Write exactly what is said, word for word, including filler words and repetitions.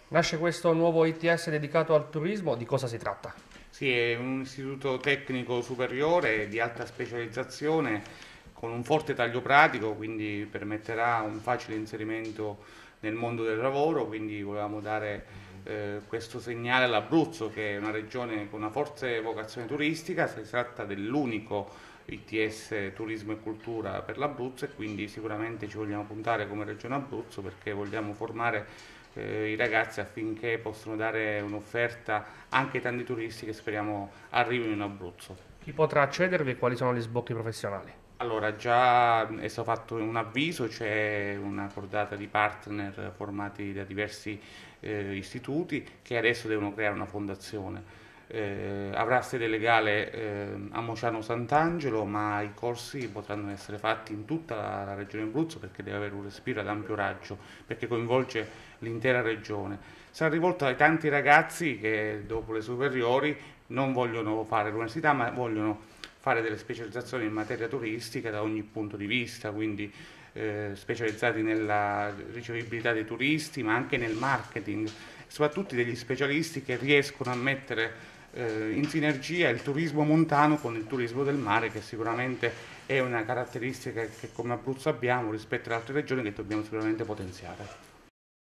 Nasce questo nuovo I T S dedicato al turismo, di cosa si tratta? Sì, è un istituto tecnico superiore di alta specializzazione con un forte taglio pratico, quindi permetterà un facile inserimento nel mondo del lavoro, quindi volevamo dare eh, questo segnale all'Abruzzo, che è una regione con una forte vocazione turistica. Si tratta dell'unico I T S Turismo e Cultura per l'Abruzzo e quindi sicuramente ci vogliamo puntare come Regione Abruzzo perché vogliamo formare eh, i ragazzi affinché possano dare un'offerta anche ai tanti turisti che speriamo arrivino in Abruzzo. Chi potrà accedervi e quali sono gli sbocchi professionali? Allora, già è stato fatto un avviso, c'è una cordata di partner formati da diversi eh, istituti che adesso devono creare una fondazione. Eh, avrà sede legale eh, a Mociano Sant'Angelo, ma i corsi potranno essere fatti in tutta la, la regione Abruzzo perché deve avere un respiro ad ampio raggio, perché coinvolge l'intera regione. Sarà rivolto ai tanti ragazzi che dopo le superiori non vogliono fare l'università, ma vogliono fare delle specializzazioni in materia turistica da ogni punto di vista, quindi eh, specializzati nella ricevibilità dei turisti, ma anche nel marketing, soprattutto degli specialisti che riescono a mettere eh, in sinergia il turismo montano con il turismo del mare, che sicuramente è una caratteristica che come Abruzzo abbiamo rispetto ad altre regioni che dobbiamo sicuramente potenziare.